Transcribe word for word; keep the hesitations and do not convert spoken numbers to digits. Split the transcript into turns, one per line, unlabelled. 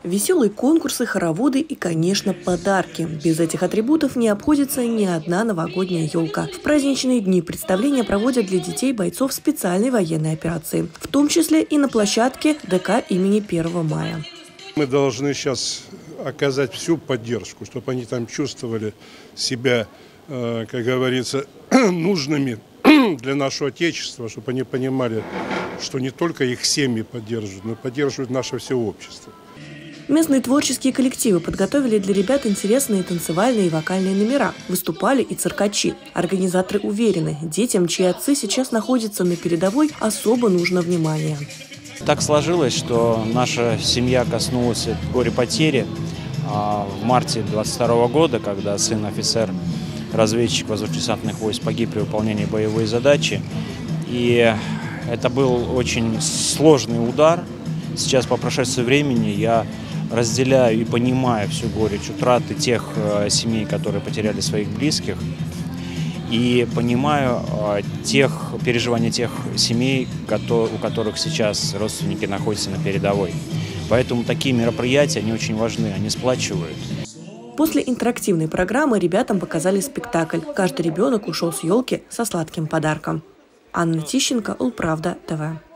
Веселые конкурсы, хороводы и, конечно, подарки. Без этих атрибутов не обходится ни одна новогодняя елка. В праздничные дни представления проводят для детей бойцов специальной военной операции, в том числе и на площадке ДК имени первого мая.
Мы должны сейчас оказать всю поддержку, чтобы они там чувствовали себя, как говорится, нужными для нашего Отечества, чтобы они понимали, что не только их семьи поддерживают, но и поддерживают наше все общество.
Местные творческие коллективы подготовили для ребят интересные танцевальные и вокальные номера. Выступали и циркачи. Организаторы уверены, детям, чьи отцы сейчас находятся на передовой, особо нужно внимание.
Так сложилось, что наша семья коснулась горе-потери в марте двадцать второго года, когда сын офицер, разведчик воздушно-десантных войск погиб при выполнении боевой задачи. И это был очень сложный удар. Сейчас, по прошествии времени, я разделяю и понимаю всю горечь утраты тех э, семей, которые потеряли своих близких, и понимаю э, тех переживания тех семей, которые, у которых сейчас родственники находятся на передовой. Поэтому такие мероприятия, они очень важны, они сплачивают.
После интерактивной программы ребятам показали спектакль. Каждый ребенок ушел с елки со сладким подарком. Анна Тищенко, Улправда, ТВ.